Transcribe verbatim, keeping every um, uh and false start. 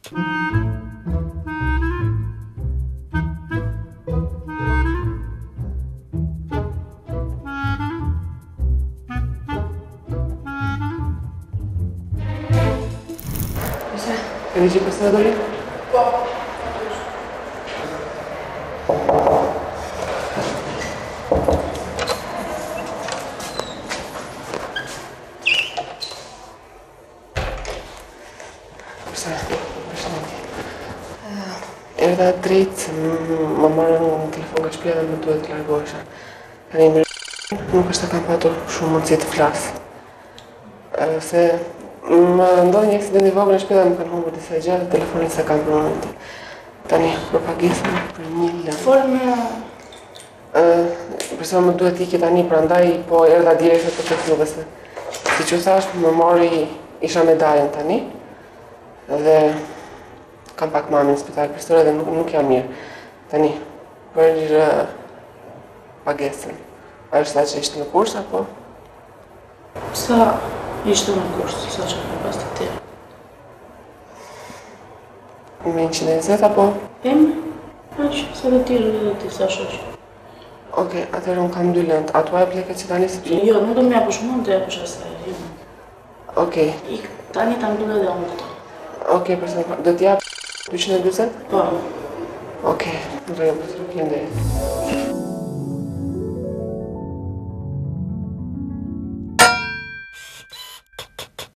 Mergi pe stradă, Dorin? Da. Eu da drejt, mă marrë në telefon nga shtëpia dhe më duhet të largohesha. Tani më nuk është e kam patur shumë mundësi të flas. Se më ndodhi një aksident i vogël në shtëpi dhe më kanë humbur disa gjëra dhe telefonin s'e kam për momentin. Tani për pagesën për një lëndë. Fol me... Përsa më duhet ikje tani, prandaj po erdha direkt për të klubit se siç u thash, më mori isha me Dajen tani dhe kam pak mamin në spital për shtore dhe nuk, nuk jam mirë. Tani, për një pagesën. A është ta që ishte në kurs, apo? Sa ishte në kurs, sa që ka pas të tjerë? Me njëqind e njëzet, apo? Em, aq, sa të tjerë dhe të sa shoqë. Oke, atërë unë kam dy lëndë. A tua e bleket që tani se që? Jo, nuk do më japësh mund të japësh asaj. Oke. Ik, tani ta mbyllë edhe unë këto. Oke, përsa, do t'japë dyqind e njëzet? Po. Oke, në rejë, për të rëpjende.